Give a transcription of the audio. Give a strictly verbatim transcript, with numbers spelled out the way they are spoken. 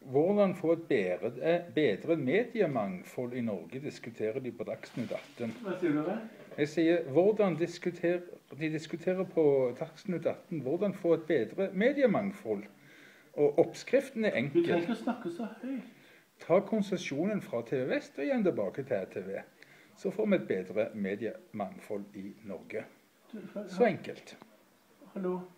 hvordan få et bedre, bedre mediemangfold i Norge, diskuterer de på Dagsnytt atten. Hva sier du det? Jeg sier, hvordan diskuterer, de diskuterer på Dagsnytt atten, hvordan få et bedre mediemangfold. Og oppskriften er Du enkel. trenger ikke å snakke så høyt. Ta konsesjonen fra T V Vest og igjen tilbake til A T V. Så får vi et bedre mediemangfold i Norge. Du, hva- Så enkelt. Hallo?